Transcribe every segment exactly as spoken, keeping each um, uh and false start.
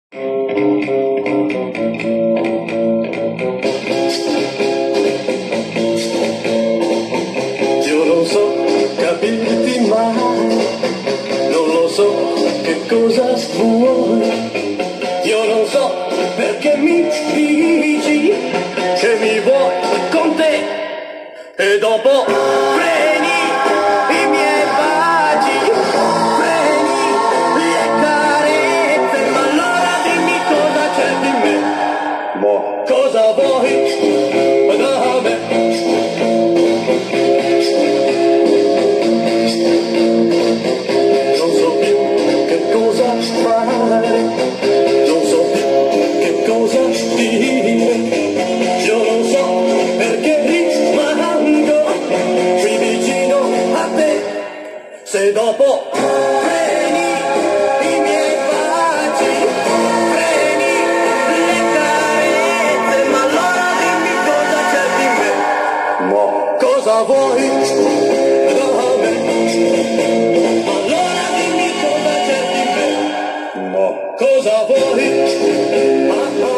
Io non so capirti mai, non lo so che cosa vuoi, io non so perché mi dici che mi vuoi con te e dopo prendi i miei baci, prendi le carezze, ma allora dimmi cosa c'è di me, mo cosa vuoi da me. Non so più che cosa fare, non so più che cosa dire, io non so perché rimango qui vicino a te, se dopo prendi i miei baci, prendi le carezze, ma allora dimmi cosa c'è di me, mo cosa vuoi da me. Allora dimmi cosa c'è di me, mo cosa vuoi? Ah, ah.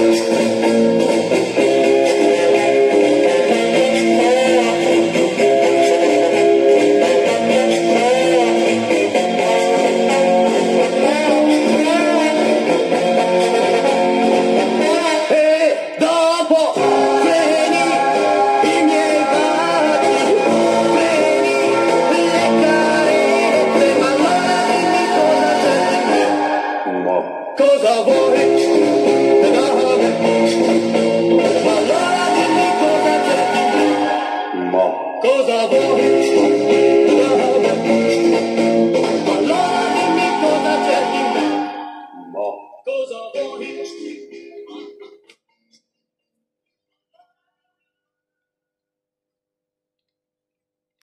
E dopo prendi i miei baci, prendi le carezze, ma allora dimmi cosa c'è di me, mo cosa vuoi da me? Ma allora dimmi cosa c'è di me, mo cosa vuoi da me? Ma allora dimmi cosa c'è di me, mo cosa vuoi?